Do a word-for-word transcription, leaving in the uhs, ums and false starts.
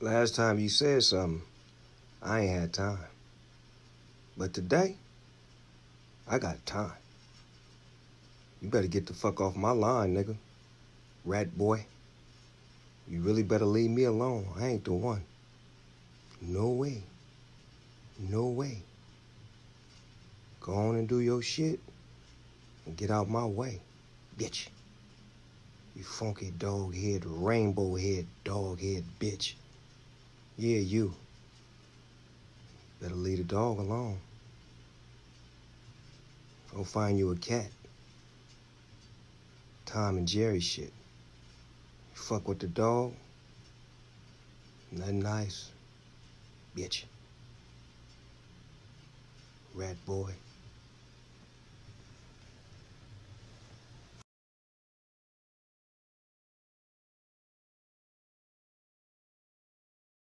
Last time you said something, I ain't had time. But today, I got time. You better get the fuck off my line, nigga. Rat boy. You really better leave me alone. I ain't the one. No way. No way. Go on and do your shit and get out my way, bitch. You funky dog head, rainbow head, dog head bitch. Yeah, you. Better leave the dog alone. Go find you a cat. Tom and Jerry shit. You fuck with the dog, nothing nice, bitch. Rat boy.